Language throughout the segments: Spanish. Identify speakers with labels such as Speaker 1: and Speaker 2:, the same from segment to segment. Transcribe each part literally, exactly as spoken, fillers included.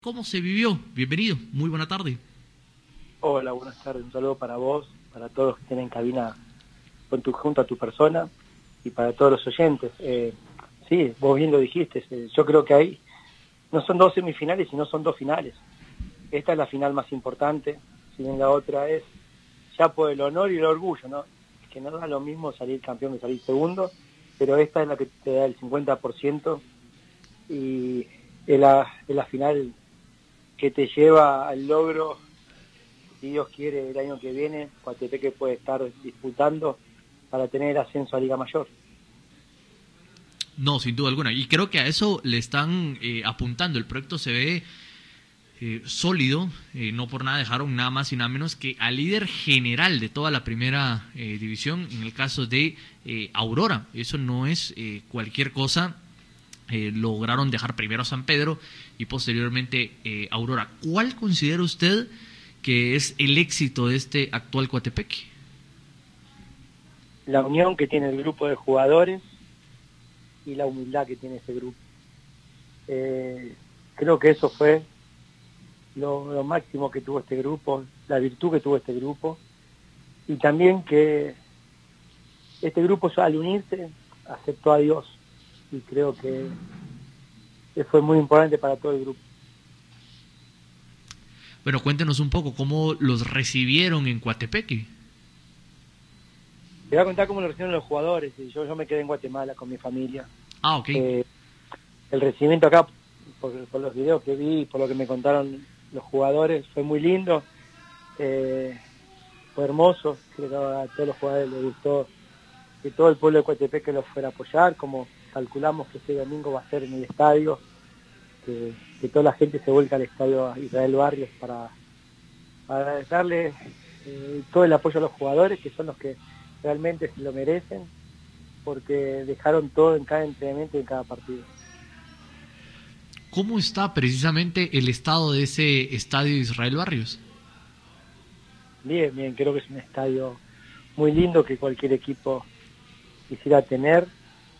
Speaker 1: ¿Cómo se vivió? Bienvenido, muy buena tarde.
Speaker 2: Hola, buenas tardes. Un saludo para vos, para todos los que tienen cabina con tu, junto a tu persona y para todos los oyentes. Eh, sí, vos bien lo dijiste. Eh, yo creo que ahí no son dos semifinales, sino son dos finales. Esta es la final más importante, si bien la otra es ya por el honor y el orgullo, ¿no? Que no da lo mismo salir campeón que salir segundo, pero esta es la que te da el cincuenta por ciento y es la, es la final que te lleva al logro, si Dios quiere, el año que viene, Coatepeque puede estar disputando para tener ascenso a Liga Mayor.
Speaker 1: No, sin duda alguna. Y creo que a eso le están eh, apuntando. El proyecto se ve eh, sólido. Eh, no por nada dejaron nada más y nada menos que al líder general de toda la primera eh, división, en el caso de eh, Aurora. Eso no es eh, cualquier cosa. Eh, lograron dejar primero a San Pedro y posteriormente eh, Aurora. ¿Cuál considera usted que es el éxito de este actual Coatepeque?
Speaker 2: La unión que tiene el grupo de jugadores y la humildad que tiene ese grupo. Eh, creo que eso fue lo, lo máximo que tuvo este grupo, la virtud que tuvo este grupo, y también que este grupo al unirse aceptó a Dios, y creo que, que fue muy importante para todo el grupo.
Speaker 1: Bueno, cuéntenos un poco cómo los recibieron en Coatepeque.
Speaker 2: Te voy a contar cómo lo recibieron los jugadores. Yo, yo me quedé en Guatemala con mi familia.
Speaker 1: Ah, ok.
Speaker 2: Eh, el recibimiento acá, por, por los videos que vi, por lo que me contaron los jugadores, fue muy lindo. Eh, fue hermoso. Creo que a todos los jugadores les gustó que todo el pueblo de Coatepeque los fuera a apoyar, como calculamos que este domingo va a ser en el estadio, que, que toda la gente se vuelca al estadio Israel Barrios para, para darle eh, todo el apoyo a los jugadores, que son los que realmente se lo merecen, porque dejaron todo en cada entrenamiento y en cada partido.
Speaker 1: ¿Cómo está precisamente el estado de ese estadio Israel Barrios?
Speaker 2: Bien, bien, creo que es un estadio muy lindo que cualquier equipo quisiera tener,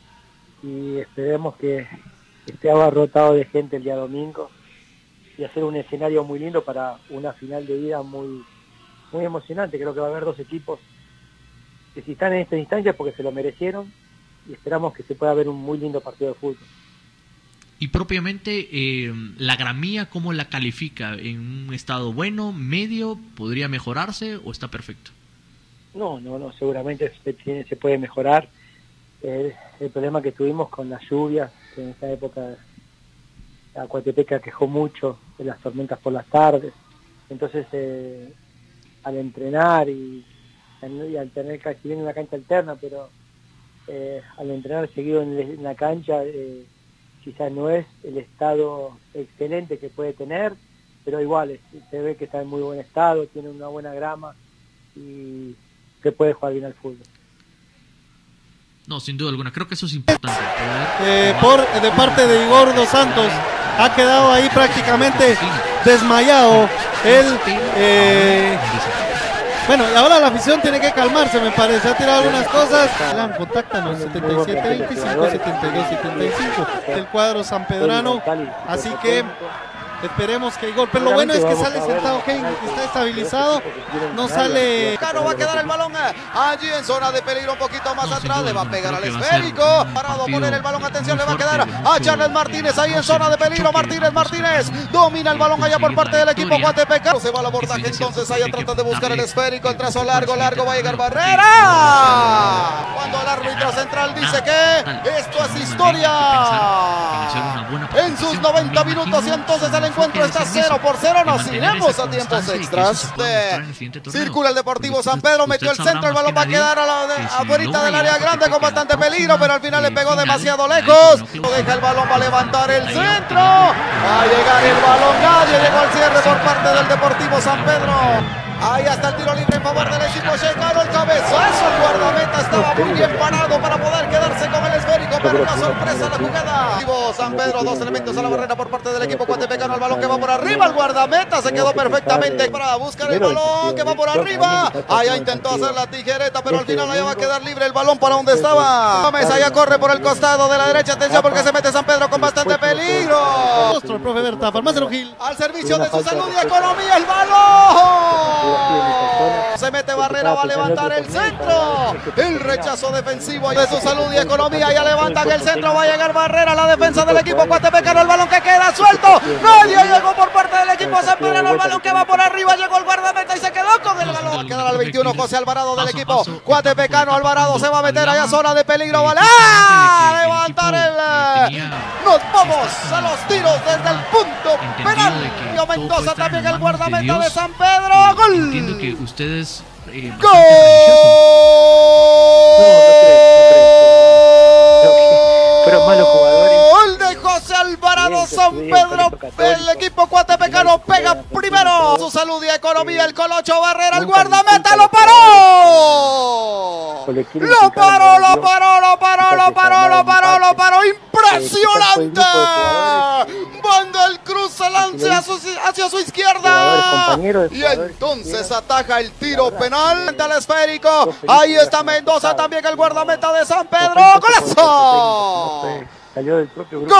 Speaker 2: y esperemos que esté abarrotado de gente el día domingo y hacer un escenario muy lindo para una final de ida muy, muy emocionante. Creo que va a haber dos equipos que si están en esta instancia porque se lo merecieron, y esperamos que se pueda ver un muy lindo partido de fútbol.
Speaker 1: Y propiamente eh, la gramía, ¿cómo la califica? ¿En un estado bueno, medio, podría mejorarse o está perfecto?
Speaker 2: No, no, no, seguramente se, tiene, se puede mejorar. Eh, el problema que tuvimos con las lluvias, que en esa época la Coatepeque quejó mucho de las tormentas por las tardes. Entonces, eh, al entrenar y, y al tener casi bien una cancha alterna, pero eh, al entrenar seguido en, en la cancha, eh, quizás no es el estado excelente que puede tener, pero igual es, se ve que está en muy buen estado, tiene una buena grama y que puede jugar bien al fútbol.
Speaker 1: No, sin duda alguna, creo que eso es importante.
Speaker 3: Eh, por de parte de Igor Dos Santos, ha quedado ahí prácticamente desmayado. Él, eh, bueno, ahora la afición tiene que calmarse, me parece. Ha tirado algunas cosas. Alan, contáctanos, setenta y siete veinticinco, setenta y dos setenta y cinco, del cuadro sanpedrano. Así que esperemos que Igor, pero lo bueno es que sale sentado, Kane está estabilizado, no sale.
Speaker 4: Cano va a quedar el balón allí en zona de peligro, un poquito más atrás, le va a pegar al esférico, parado a poner el balón, atención, le va a quedar a Charles Martínez ahí en zona de peligro, Martínez, Martínez, domina el balón allá por parte del equipo Coatepeque, se va al abordaje entonces, allá trata de buscar el esférico, el trazo largo, largo, va a llegar Barrera, cuando el árbitro central dice que esto es historia, en sus noventa minutos y entonces el encuentro está cero por cero, nos iremos a tiempos extras. De, circula el Deportivo San Pedro, metió el centro, el balón va a quedar a la de, afuera del área grande con bastante peligro, pero al final le pegó demasiado lejos. Deja el balón, va a levantar el centro, va a llegar el balón, nadie llegó al cierre por parte del Deportivo San Pedro. Ahí está el tiro libre en favor del equipo checano. El cabezazo, el guardameta estaba muy bien parado para poder quedarse con el esférico, pero una sorpresa la jugada. San Pedro, dos elementos a la barrera por parte del equipo cuatepecano. El balón que va por arriba, el guardameta se quedó perfectamente para buscar el balón que va por arriba. Allá intentó hacer la tijereta, pero al final allá va a quedar libre el balón para donde estaba. Gómez allá corre por el costado de la derecha. Atención porque se mete San Pedro con bastante peligro.
Speaker 3: El profe Berta, Farmacero Gil.
Speaker 4: Al servicio de su salud y economía, el balón. Se mete Barrera, va a levantar el centro. El rechazo defensivo de su salud y economía. Ya levantan el centro, va a llegar Barrera, la defensa del equipo cuatepecano. El balón que queda suelto. Nadie llegó por parte del equipo San Pedro. El balón que va por arriba, llegó el guardameta y se quedó con el balón. Va a quedar al veintiuno José Alvarado del equipo cuatepecano. Alvarado se va a meter allá zona de peligro. Va a levantar el... Nos vamos a los tiros desde el punto penal. Mendoza también el guardameta de San Pedro. Gol.
Speaker 1: Entiendo que ustedes eh,
Speaker 4: ¡Gol!
Speaker 2: Fueron malos jugadores.
Speaker 4: Gol de José Alvarado, San Pedro. El equipo cuatepecano pega primero. Su salud y economía. El Colocho Barrera, el guardameta lo paró. Lo paró, lo paró, lo paró, lo paró, lo paró, lo paró. Impresionante. Banda el cruz se lanza hacia su izquierda. Y entonces ataja el tiro penal al esférico. Ahí está Mendoza también, el guardameta de San Pedro. ¡Golazo!
Speaker 2: Salió del propio grupo.
Speaker 4: ¡Gol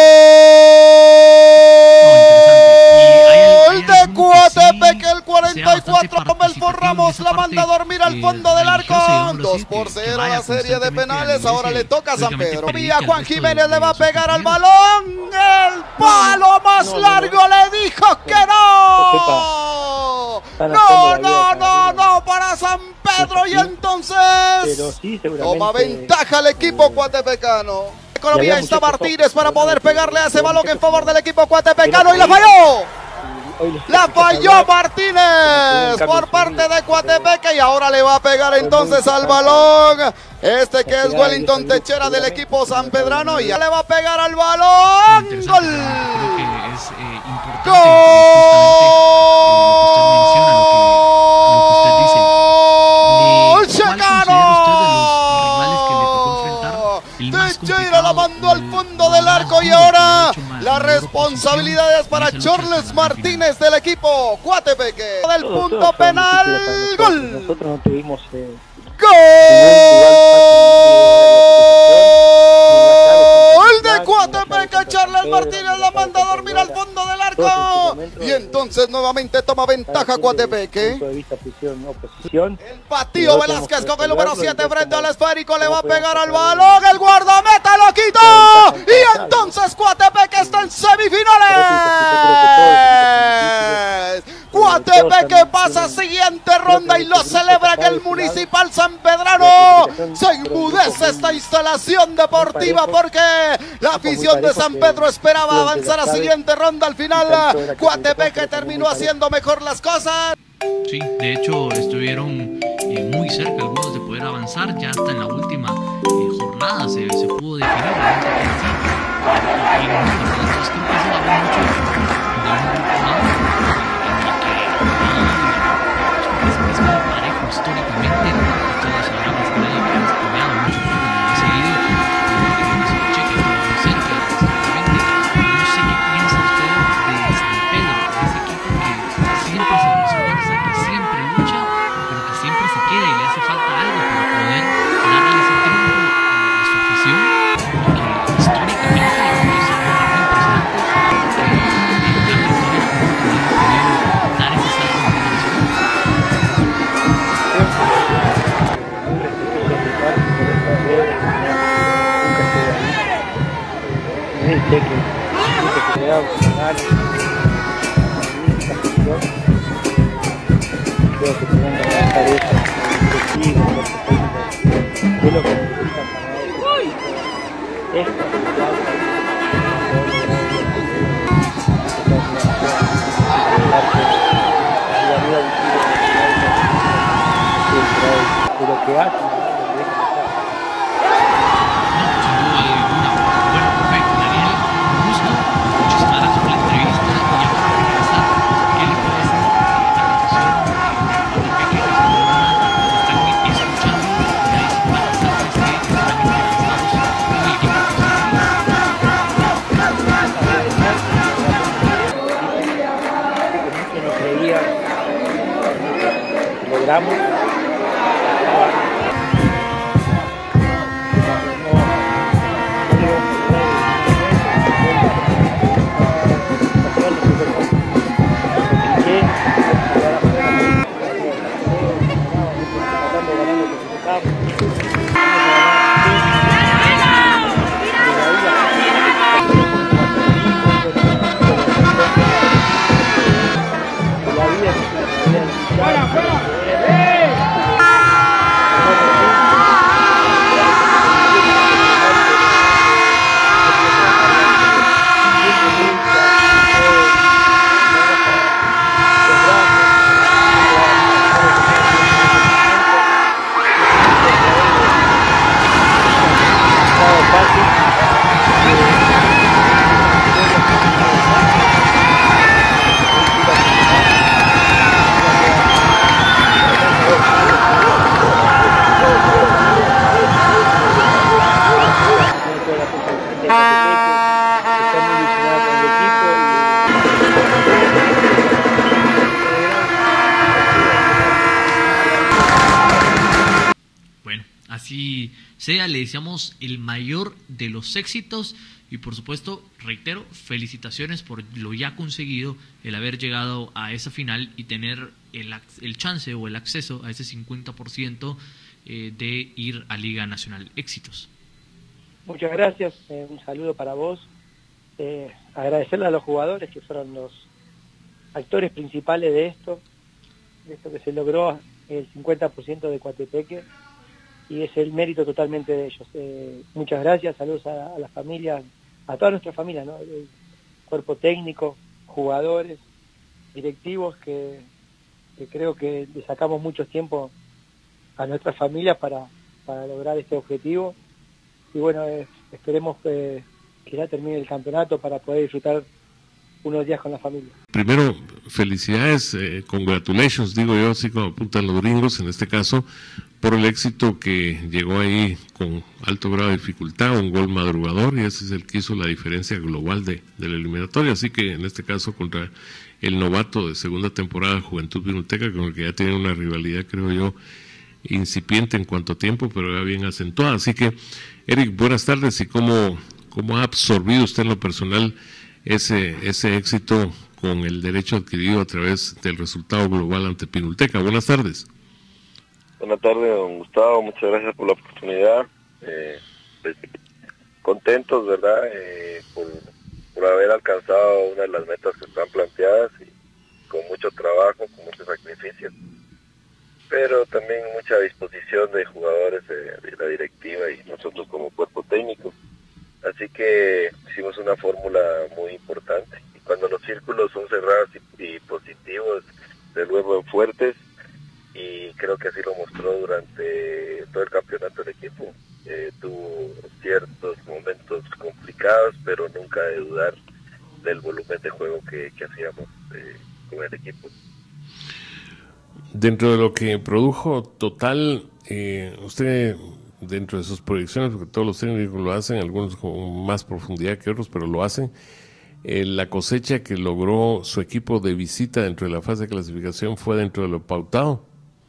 Speaker 4: de Coatepec! El cuarenta y cuatro. Melfort Ramos la manda a dormir al fondo del arco. dos por cero la serie de penales. Ahora le toca a San Pedro. Vía Juan Jiménez le va a pegar al balón. El palo más largo le dijo que no. No, no, no, no para San Pedro. Y entonces toma ventaja el equipo cuatepecano. Economía está Martínez para poder pegarle a ese balón en favor del equipo cuatepecano y la falló. La falló Martínez por parte de Coatepec y ahora le va a pegar entonces al balón. Este que es Wellington Techera del equipo sanpedrano y ya le va a pegar al balón. Gol.
Speaker 1: Creo que es eh, importante.
Speaker 4: Gol. Techera la mandó al fondo del arco y ahora la responsabilidad es para Charles Martínez del equipo Coatepec. Del punto penal, gol.
Speaker 2: Nosotros no tuvimos eh,
Speaker 4: gol de Coatepec. Charles Martínez la manda a dormir al fondo del arco y entonces nuevamente toma ventaja Coatepec.
Speaker 2: El
Speaker 4: Patío Velázquez con el número siete frente al esférico le va a pegar al balón. El guardameta lo quitó y entonces Coatepec está en semifinales. Coatepec que pasa siguiente ronda y lo celebra en el Municipal Sanpedrano. Se enmudece esta instalación deportiva porque la afición de San Pedro esperaba avanzar a siguiente ronda. Al final Coatepec que terminó haciendo mejor las cosas.
Speaker 1: Sí, de hecho estuvieron eh, muy cerca algunos de poder avanzar. Ya hasta en la última eh, jornada se, se pudo definir realmente quién sí. Y entonces creo que eso habla mucho de un grupo más en el que es, es muy parejo históricamente. Todos sabrán que se ha peleado mucho fútbol, ha seguido eh, se lo cheque muy cerca exactamente. No sé qué piensa usted de San Pedro, de ese equipo que siempre se esfuerza, que siempre lucha, pero que siempre se queda y le hace falta algo para poder darle ese triunfo a su afición, que históricamente es muy impresionante.
Speaker 2: esperamos.
Speaker 1: Así sea, le deseamos el mayor de los éxitos y por supuesto, reitero, felicitaciones por lo ya conseguido, el haber llegado a esa final y tener el, el chance o el acceso a ese cincuenta por ciento eh, de ir a Liga Nacional. Éxitos.
Speaker 2: Muchas gracias, eh, un saludo para vos. Eh, agradecerle a los jugadores que fueron los actores principales de esto, de esto que se logró el cincuenta por ciento de Coatepeque. Y es el mérito totalmente de ellos. Eh, muchas gracias, saludos a, a la familia, a toda nuestra familia, ¿no? El cuerpo técnico, jugadores, directivos, que, que creo que le sacamos mucho tiempo a nuestra familia para, para lograr este objetivo. Y bueno, eh, esperemos que, que ya termine el campeonato para poder disfrutar unos días con la familia.
Speaker 5: Primero, felicidades, eh, congratulations, digo yo, así como apuntan los gringos, en este caso, por el éxito que llegó ahí con alto grado de dificultad, un gol madrugador, y ese es el que hizo la diferencia global de, de la eliminatoria, así que en este caso contra el novato de segunda temporada Juventud Pinulteca, con el que ya tiene una rivalidad, creo yo, incipiente en cuanto a tiempo, pero ya bien acentuada. Así que, Eric, buenas tardes, y cómo, cómo ha absorbido usted en lo personal ese, ese éxito con el derecho adquirido a través del resultado global ante Pinulteca. Buenas tardes.
Speaker 6: Buenas tardes, don Gustavo, muchas gracias por la oportunidad. Eh, pues, contentos, ¿verdad? Eh, por, por haber alcanzado una de las metas que están planteadas y con mucho trabajo, con mucho sacrificio, pero también mucha disposición de jugadores de, de la directiva y nosotros como cuerpo técnico. Así que hicimos una fórmula muy importante. Y cuando los círculos son cerrados y, y positivos, de luego fuertes, y creo que así lo mostró durante todo el campeonato el equipo. Eh, tuvo ciertos momentos complicados, pero nunca de dudar del volumen de juego que, que hacíamos eh, con el equipo.
Speaker 5: Dentro de lo que produjo total, eh, usted, dentro de sus proyecciones, porque todos los técnicos lo hacen, algunos con más profundidad que otros, pero lo hacen, eh, la cosecha que logró su equipo de visita dentro de la fase de clasificación fue dentro de lo pautado.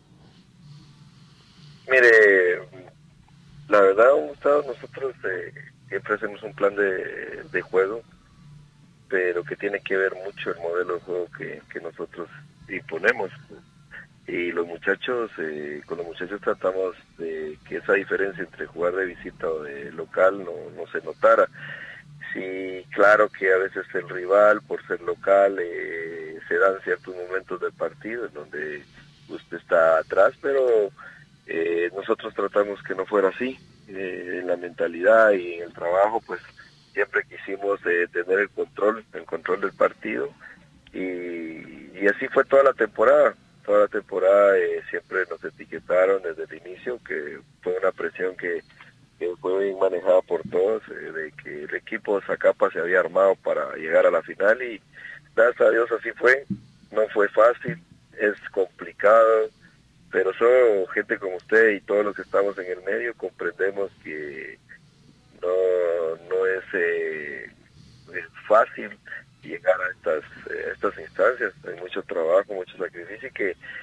Speaker 6: Mire, la verdad, Gustavo, nosotros eh, siempre hacemos un plan de, de juego, pero que tiene que ver mucho el modelo de juego que, que nosotros imponemos. Y los muchachos, eh, con los muchachos tratamos de que esa diferencia entre jugar de visita o de local no, no se notara. Sí, claro que a veces el rival, por ser local, eh, se dan ciertos momentos del partido en donde usted está atrás, pero eh, nosotros tratamos que no fuera así. Eh, en la mentalidad y en el trabajo, pues siempre quisimos eh, tener el control, el control del partido, y, y así fue toda la temporada. Toda la temporada eh, siempre nos etiquetaron desde el inicio, que fue una presión que, que fue bien manejada por todos, eh, de que el equipo Zacapa se había armado para llegar a la final, y gracias a Dios así fue. No fue fácil, es complicado, pero solo gente como usted y todos los que estamos en el medio comprendemos que no, no es, eh, es fácil llegar a estas, eh, estas instancias. Hay mucho trabajo, mucho sacrificio, y que en eso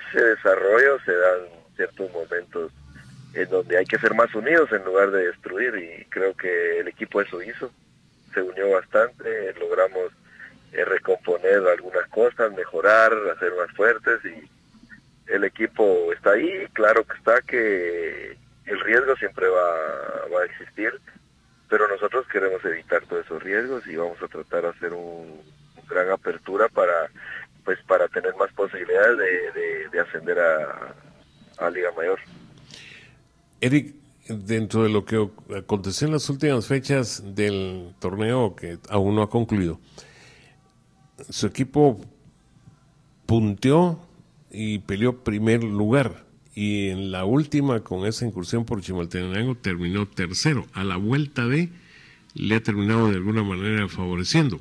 Speaker 6: ese desarrollo se dan ciertos momentos en donde hay que ser más unidos en lugar de destruir, y creo que el equipo eso hizo, se unió bastante, logramos eh, recomponer algunas cosas, mejorar, hacer más fuertes, y el equipo está ahí. Claro que está que el riesgo siempre va, va a existir, pero nosotros queremos evitar todos esos riesgos y vamos a tratar de hacer un, un gran apertura para pues para tener más posibilidades de, de, de ascender a, a Liga Mayor.
Speaker 5: Eric, dentro de lo que aconteció en las últimas fechas del torneo que aún no ha concluido, su equipo punteó y peleó primer lugar, y en la última, con esa incursión por Chimaltenango, terminó tercero. A la vuelta de, le ha terminado de alguna manera favoreciendo.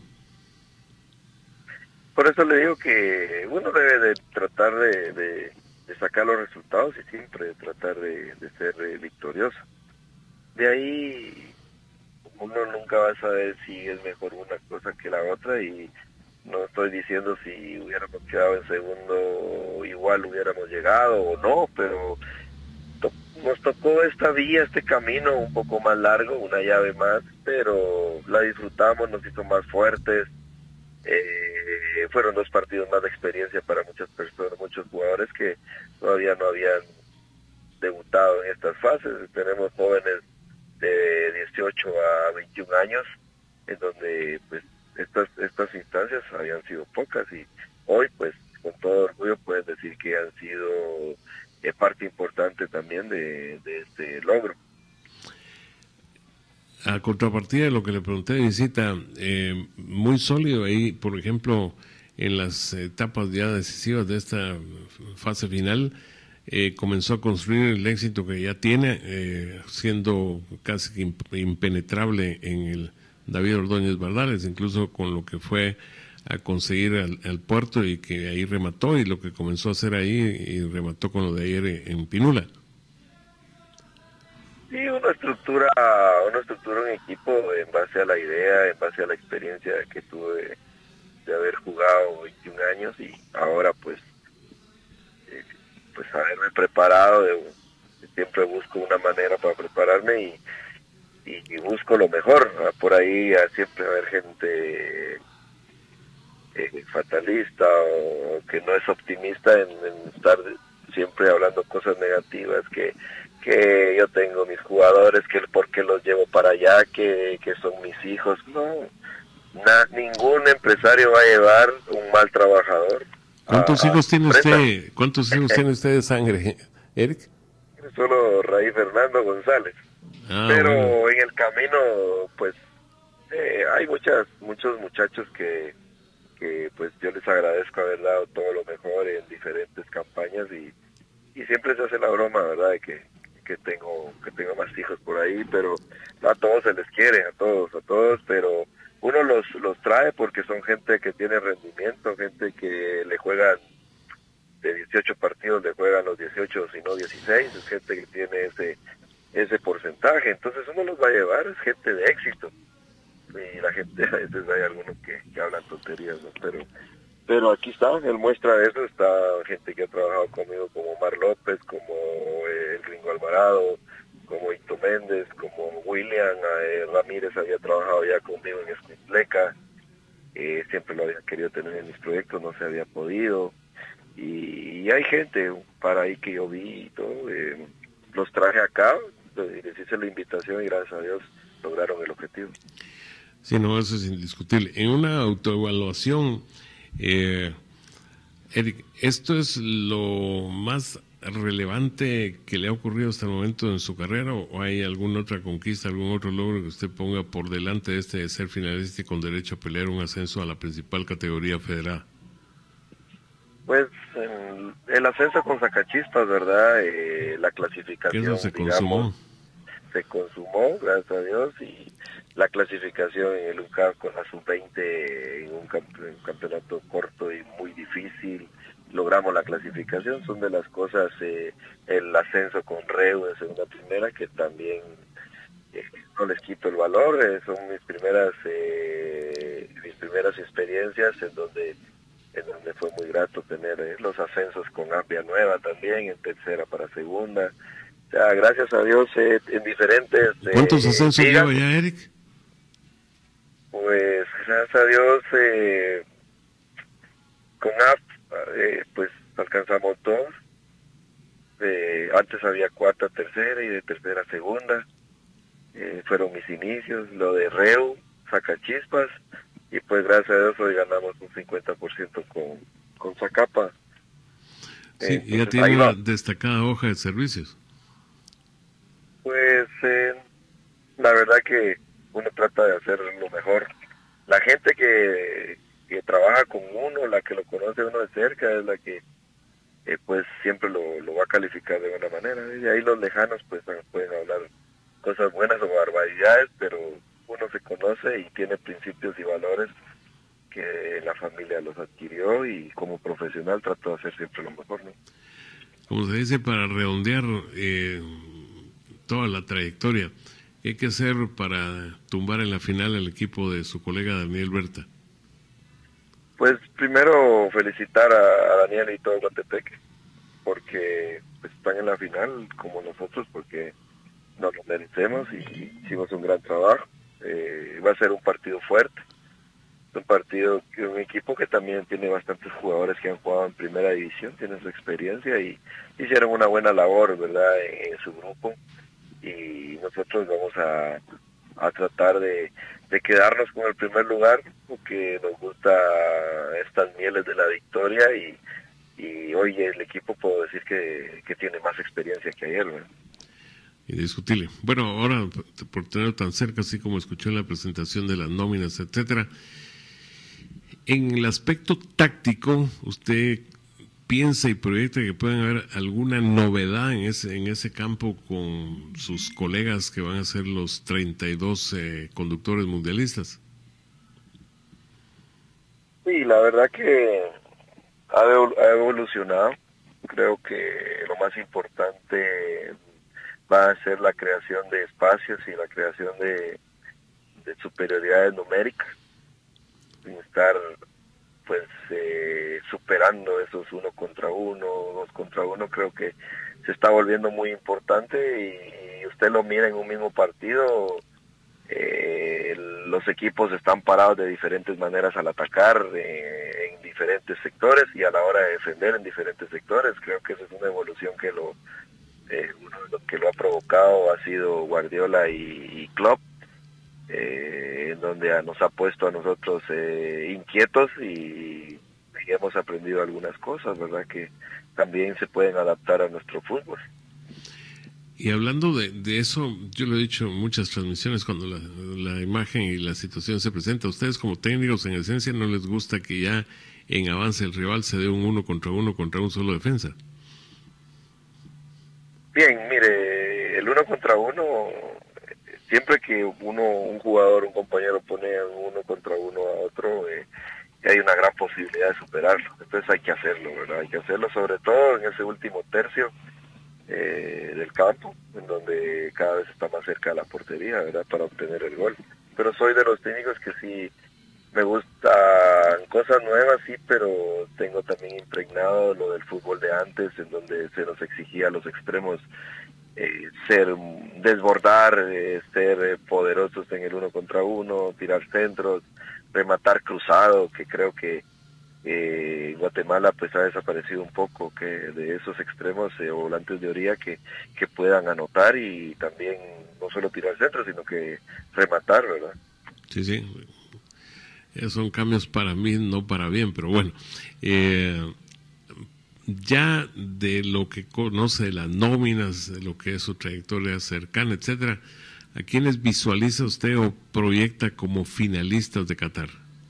Speaker 6: Por eso le digo que uno debe de tratar de, de, de sacar los resultados y siempre tratar de, de ser eh, victorioso. De ahí uno nunca va a saber si es mejor una cosa que la otra, y no estoy diciendo si hubiéramos quedado en segundo igual hubiéramos llegado o no, pero to- nos tocó esta vía, este camino un poco más largo, una llave más, pero la disfrutamos, nos hizo más fuertes. Eh, fueron dos partidos más de experiencia para muchas personas, muchos jugadores que todavía no habían debutado en estas fases. Tenemos jóvenes de dieciocho a veintiún años, en donde pues estas estas instancias habían sido pocas, y hoy pues con todo orgullo pueden decir que han sido eh, parte importante también de, de este logro.
Speaker 5: A contrapartida de lo que le pregunté de visita, eh, muy sólido ahí, por ejemplo, en las etapas ya decisivas de esta fase final, eh, comenzó a construir el éxito que ya tiene, eh, siendo casi imp- impenetrable en el David Ordóñez Bardales, incluso con lo que fue a conseguir al, al puerto, y que ahí remató, y lo que comenzó a hacer ahí, y remató con lo de ayer en Pinula.
Speaker 6: Sí, una estructura, una estructura, un equipo en base a la idea, en base a la experiencia que tuve de haber jugado veintiún años, y ahora pues eh, pues haberme preparado, de, siempre busco una manera para prepararme, y, y, y busco lo mejor. Por ahí a siempre haber gente eh, fatalista o que no es optimista en, en estar siempre hablando cosas negativas, que que yo tengo mis jugadores, que por qué los llevo para allá, que, que son mis hijos. No, na, ningún empresario va a llevar un mal trabajador.
Speaker 5: ¿Cuántos
Speaker 6: a,
Speaker 5: hijos tiene
Speaker 6: a
Speaker 5: usted? ¿Cuántos hijos tiene usted de sangre, Eric?
Speaker 6: Solo Raí Fernando González.
Speaker 5: Ah,
Speaker 6: Pero
Speaker 5: bueno.
Speaker 6: en el camino, pues, eh, hay muchas muchos muchachos que, que, pues, yo les agradezco haber dado todo lo mejor en diferentes campañas, y, y siempre se hace la broma, ¿verdad?, de que que tengo que tengo más hijos por ahí, pero a todos se les quiere, a todos, a todos, pero uno los los trae porque son gente que tiene rendimiento, gente que le juegan de dieciocho partidos, le juegan los dieciocho, si no dieciséis, es gente que tiene ese ese porcentaje, entonces uno los va a llevar, es gente de éxito, y la gente, a veces hay algunos que, que hablan tonterías, ¿no? pero Pero aquí está, él muestra eso, está gente que ha trabajado conmigo como Omar López, como eh, el Gringo Alvarado, como Hito Méndez, como William eh, Ramírez había trabajado ya conmigo en Escuintleca, eh, siempre lo había querido tener en mis proyectos, no se había podido, y, y hay gente para ahí que yo vi y todo, eh, los traje acá, les hice la invitación y gracias a Dios lograron el objetivo.
Speaker 5: Sí, no, eso es indiscutible. En una autoevaluación, Eh, Eric, ¿esto es lo más relevante que le ha ocurrido hasta el momento en su carrera, o hay alguna otra conquista, algún otro logro que usted ponga por delante de este de ser finalista y con derecho a pelear un ascenso a la principal categoría federal?
Speaker 6: Pues el, el ascenso con Sacachispas, ¿verdad? Eh, la clasificación,
Speaker 5: ¿Qué eso se
Speaker 6: digamos,
Speaker 5: consumó?
Speaker 6: se consumó, gracias a Dios, y la clasificación en el U C A con la sub veinte en un, camp- en un campeonato corto y muy difícil, logramos la clasificación, son de las cosas, eh, el ascenso con Reu en segunda primera, que también eh, no les quito el valor, eh, son mis primeras eh, mis primeras experiencias en donde en donde me fue muy grato tener eh, los ascensos con Apia Nueva también, en tercera para segunda. O sea, gracias a Dios, eh, en diferentes... Eh,
Speaker 5: ¿Cuántos ascensos
Speaker 6: ligas,
Speaker 5: lleva ya, Eric?
Speaker 6: Pues, gracias a Dios, eh, con A P, eh, pues alcanzamos dos. Eh, antes había cuarta, tercera y de tercera a segunda. Eh, fueron mis inicios, lo de Reu, Sacachispas, y pues gracias a Dios hoy ganamos un cincuenta por ciento con, con Zacapa.
Speaker 5: Sí,
Speaker 6: eh,
Speaker 5: ya tiene una destacada hoja de servicios.
Speaker 6: Pues eh, la verdad que uno trata de hacer lo mejor. La gente que, que trabaja con uno, la que lo conoce uno de cerca, es la que eh, pues siempre lo, lo va a calificar de buena manera. Y de ahí los lejanos pues pueden hablar cosas buenas o barbaridades, pero uno se conoce y tiene principios y valores que la familia los adquirió, y como profesional trato de hacer siempre lo mejor, ¿no?
Speaker 5: Como se dice, para redondear eh, toda la trayectoria, ¿qué hay que hacer para tumbar en la final al equipo de su colega Daniel Berta?
Speaker 6: Pues primero felicitar a, a Daniel y todo Guatepeque, porque pues, están en la final como nosotros, porque nos lo merecemos y hicimos un gran trabajo. Eh, va a ser un partido fuerte, un partido, un equipo que también tiene bastantes jugadores que han jugado en primera división, tienen su experiencia y hicieron una buena labor, ¿verdad?, en, en su grupo, y nosotros vamos a, a tratar de, de quedarnos con el primer lugar, porque nos gusta estas mieles de la victoria, y, y hoy el equipo puedo decir que, que tiene más experiencia que ayer, ¿verdad?
Speaker 5: Indiscutible. Bueno, ahora, por tenerlo tan cerca, así como escuché en la presentación de las nóminas, etcétera, en el aspecto táctico, ¿usted piensa y proyecta que pueden haber alguna novedad en ese en ese campo con sus colegas que van a ser los treinta y dos eh, conductores mundialistas?
Speaker 6: Sí, la verdad que ha evolucionado. Creo que lo más importante va a ser la creación de espacios y la creación de, de superioridades numéricas, sin estar pues eh, superando esos uno contra uno, dos contra uno. Creo que se está volviendo muy importante, y, y usted lo mira en un mismo partido, eh, los equipos están parados de diferentes maneras al atacar eh, en diferentes sectores, y a la hora de defender en diferentes sectores. Creo que esa es una evolución que lo Eh, uno de los que lo ha provocado ha sido Guardiola y, y Klopp, eh, en donde a, nos ha puesto a nosotros eh, inquietos, y, y hemos aprendido algunas cosas, ¿verdad?, que también se pueden adaptar a nuestro fútbol.
Speaker 5: Y hablando de, de eso, yo lo he dicho en muchas transmisiones, cuando la, la imagen y la situación se presenta, a ustedes como técnicos en esencia no les gusta que ya en avance el rival se dé un uno contra uno contra un solo defensa.
Speaker 6: Bien, mire, el uno contra uno, siempre que uno, un jugador, un compañero pone uno contra uno a otro, eh, hay una gran posibilidad de superarlo. Entonces hay que hacerlo, ¿verdad? Hay que hacerlo, sobre todo en ese último tercio eh, del campo, en donde cada vez está más cerca de la portería, ¿verdad?, para obtener el gol. Pero soy de los técnicos que sí me gustan cosas nuevas, sí, pero tengo también impregnado lo del fútbol de antes, en donde se nos exigía a los extremos eh, ser, desbordar, eh, ser eh, poderosos en el uno contra uno, tirar centros, rematar cruzado, que creo que eh, en Guatemala pues ha desaparecido un poco, que de esos extremos eh, o volantes de orilla que, que puedan anotar, y también no solo tirar centros, sino que rematar, ¿verdad?
Speaker 5: Sí, sí. Esos son cambios para mí, no para bien, pero bueno, eh, ya de lo que conoce de las nóminas, de lo que es su trayectoria cercana, etcétera, ¿a quiénes visualiza usted o proyecta como finalistas de Qatar?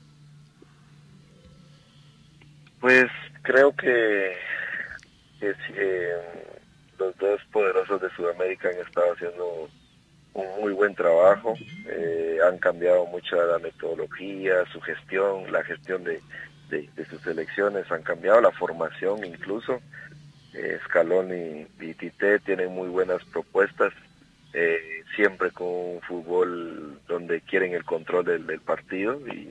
Speaker 6: Pues creo que, que eh, los dos poderosos de Sudamérica han estado haciendo un muy buen trabajo, eh, han cambiado mucho la metodología, su gestión, la gestión de, de, de sus selecciones, han cambiado la formación incluso. eh, Scaloni y Tite tienen muy buenas propuestas, eh, siempre con un fútbol donde quieren el control del, del partido, y,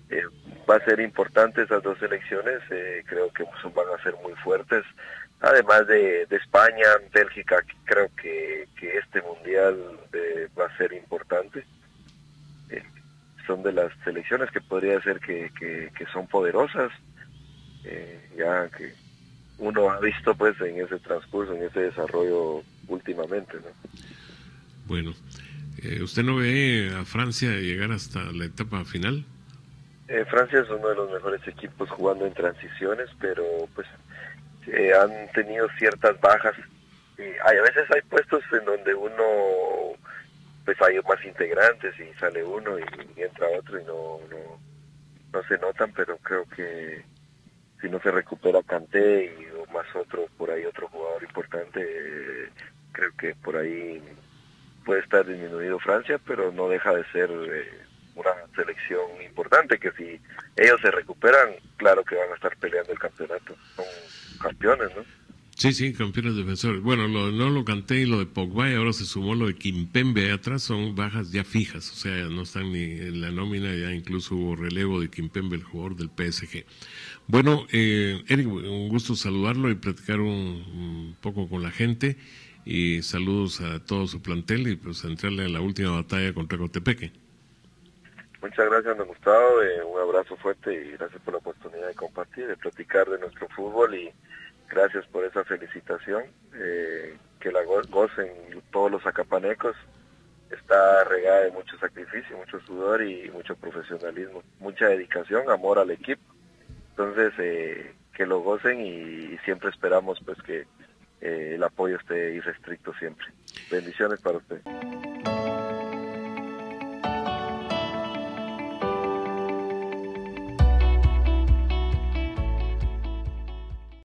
Speaker 6: eh, va a ser importante esas dos selecciones, eh, creo que pues, van a ser muy fuertes, además de, de España, Bélgica, creo que, que este mundial eh, va a ser importante. Eh, son de las selecciones que podría ser que, que, que son poderosas, eh, ya que uno ha visto pues en ese transcurso, en ese desarrollo últimamente, ¿no?
Speaker 5: Bueno, eh, ¿usted no ve a Francia llegar hasta la etapa final?
Speaker 6: Eh, Francia es uno de los mejores equipos jugando en transiciones, pero pues eh, han tenido ciertas bajas. Y hay, a veces hay puestos en donde uno, pues hay más integrantes y sale uno y, y entra otro y no, no, no se notan, pero creo que si no se recupera Kanté y o más otro, por ahí otro jugador importante, eh, creo que por ahí puede estar disminuido Francia, pero no deja de ser eh, una selección importante, que si ellos se recuperan, claro que van a estar peleando el campeonato, son campeones, ¿no?
Speaker 5: Sí, sí, campeones defensores. Bueno, lo, no lo Kanté y lo de Pogba, y ahora se sumó lo de Kimpembe ahí atrás, son bajas ya fijas, o sea, no están ni en la nómina, ya incluso hubo relevo de Kimpembe, el jugador del P S G. Bueno, eh, Eric, un gusto saludarlo y platicar un, un poco con la gente, y saludos a todo su plantel y pues entrarle a la última batalla contra Cotepeque.
Speaker 6: Muchas gracias, don Gustavo, eh, un abrazo fuerte y gracias por la oportunidad de compartir, de platicar de nuestro fútbol y gracias por esa felicitación, eh, que la go gocen todos los acapanecos, está regada de mucho sacrificio, mucho sudor y mucho profesionalismo, mucha dedicación, amor al equipo, entonces eh, que lo gocen y, y siempre esperamos pues que eh, el apoyo esté irrestricto siempre. Bendiciones para usted.